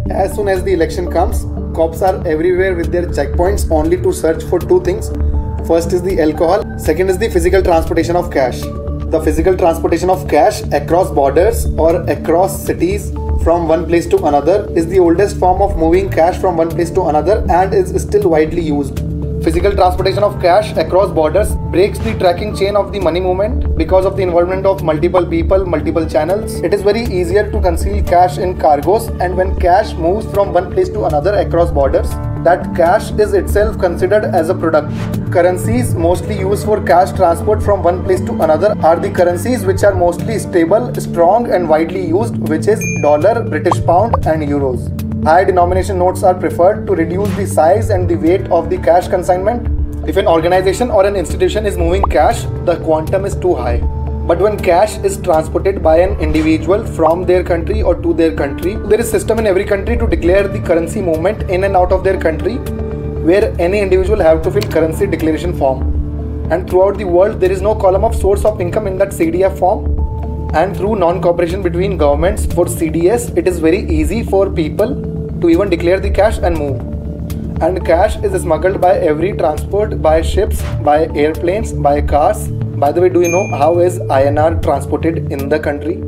As soon as the election comes, cops are everywhere with their checkpoints only to search for two things. First is the alcohol, second is the physical transportation of cash. The physical transportation of cash across borders or across cities from one place to another is the oldest form of moving cash from one place to another and is still widely used. Physical transportation of cash across borders breaks the tracking chain of the money movement because of the involvement of multiple people, multiple channels. It is very easier to conceal cash in cargos, and when cash moves from one place to another across borders, that cash is itself considered as a product. Currencies mostly used for cash transport from one place to another are the currencies which are mostly stable, strong and widely used, which is dollar, British pound and euros. High denomination notes are preferred to reduce the size and the weight of the cash consignment. If an organization or an institution is moving cash, the quantum is too high. But when cash is transported by an individual from their country or to their country, there is a system in every country to declare the currency movement in and out of their country, where any individual have to fill currency declaration form. And throughout the world, there is no column of source of income in that CDF form. And through non-cooperation between governments for CDS, it is very easy for people to even declare the cash and move. And cash is smuggled by every transport, by ships, by airplanes, by cars. By the way, do you know how is INR transported in the country?